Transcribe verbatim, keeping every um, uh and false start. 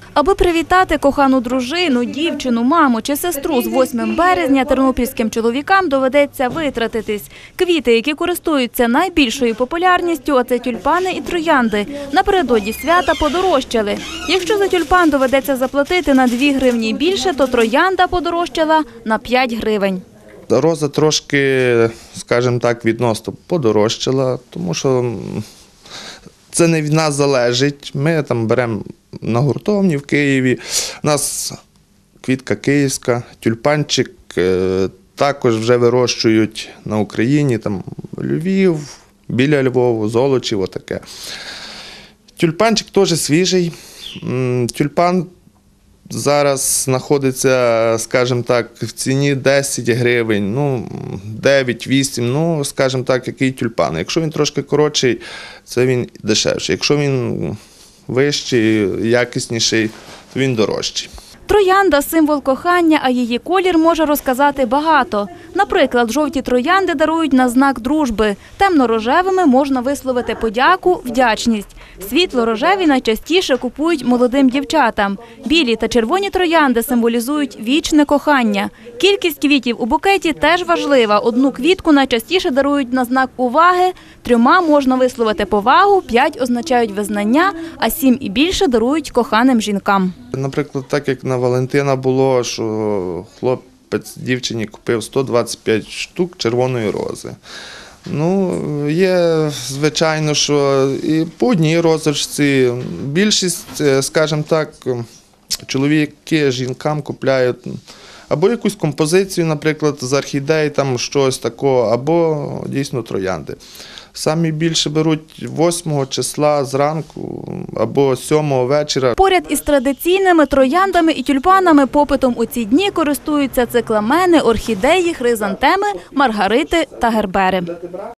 Аби привітати кохану дружину, дівчину, маму чи сестру з восьмим березня тернопільським чоловікам доведеться витратитись. Квіти, які користуються найбільшою популярністю, а це тюльпани і троянди, напередодні свята подорожчали. Якщо за тюльпан доведеться заплатити на дві гривні більше, то троянда подорожчала на п'ять гривень. Роза трошки, скажімо так, відносно подорожчала, тому що це не від нас залежить. Ми там беремо на гуртовні в Києві. У нас квітка київська, тюльпанчик також вже вирощують на Україні, там Львів, біля Львова, Золочів, отаке. Тюльпанчик теж свіжий. Тюльпан зараз знаходиться, скажімо так, в ціні десять гривень, ну, дев'ять-вісім, ну, скажімо так, який тюльпан. Якщо він трошки коротший, це він дешевший. Якщо він вищий, якісніший, то він дорожчий. Троянда – символ кохання, а її колір може розказати багато. Наприклад, жовті троянди дарують на знак дружби. Темно-рожевими можна висловити подяку, вдячність. Світло-рожеві найчастіше купують молодим дівчатам. Білі та червоні троянди символізують вічне кохання. Кількість квітів у букеті теж важлива. Одну квітку найчастіше дарують на знак уваги, трьома можна висловити повагу, п'ять означають визнання, а сім і більше дарують коханим жінкам. Наприклад, так як на Валентина було, що хлопець дівчині купив сто двадцять п'ять штук червоної рози. Ну, є, звичайно, що і по одній розочці. Більшість, скажімо так, чоловіки жінкам купляють або якусь композицію, наприклад, з орхідей, там щось такого, або дійсно троянди. Самі більше беруть восьмого числа зранку або сьомого вечора. Поряд із традиційними трояндами і тюльпанами попитом у ці дні користуються цикламени, орхідеї, хризантеми, маргарити та гербери.